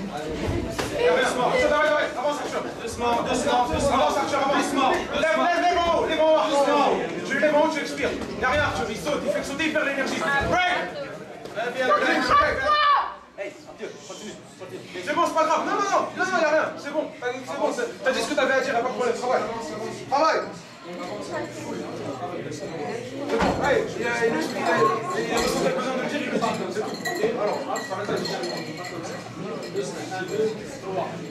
Doucement, avance Arthur. Doucement, avance Arthur, avance. Lève en haut, doucement. Tu lèves en haut, tu expires. Y'a rien Arthur, il saute, il fait sauter, il perd l'énergie. Break. Hey, continue. C'est bon, c'est pas grave. Non, y'a rien. C'est bon, t'as dit ce que t'avais à dire, y'a pas de problème. Travaille. Hey, il a besoin de le dire, il le dit. C'est tout. Alors, ça va être